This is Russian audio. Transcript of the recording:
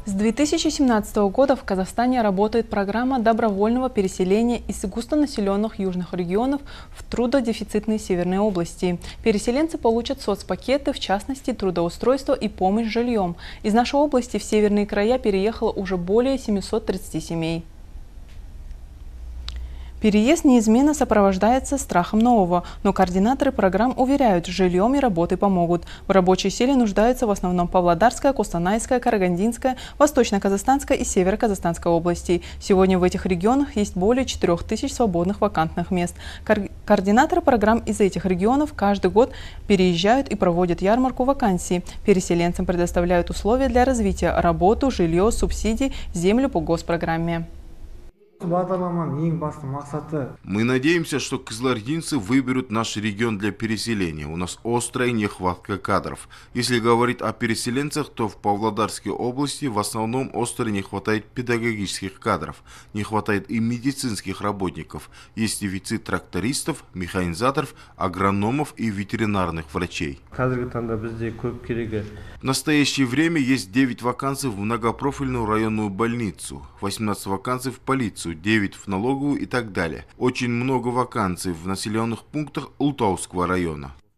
С 2017 года в Казахстане работает программа добровольного переселения из густонаселенных южных регионов в трудодефицитные северные области. Переселенцы получат соцпакеты, в частности, трудоустройство и помощь с жильем. Из нашей области в северные края переехало уже более 730 семей. Переезд неизменно сопровождается страхом нового, но координаторы программ уверяют, жильем и работой помогут. В рабочей силе нуждаются в основном Павлодарская, Костанайская, Карагандинская, Восточно-Казахстанская и Северо-Казахстанская области. Сегодня в этих регионах есть более 4000 свободных вакантных мест. Координаторы программ из этих регионов каждый год переезжают и проводят ярмарку вакансий. Переселенцам предоставляют условия для развития: работу, жилье, субсидии, землю по госпрограмме. Мы надеемся, что кызылординцы выберут наш регион для переселения. У нас острая нехватка кадров. Если говорить о переселенцах, то в Павлодарской области в основном остро не хватает педагогических кадров. Не хватает и медицинских работников. Есть дефицит трактористов, механизаторов, агрономов и ветеринарных врачей. В настоящее время есть 9 вакансий в многопрофильную районную больницу, 18 вакансий в полицию, 9 в налоговую и так далее. Очень много вакансий в населенных пунктах Ултауского района.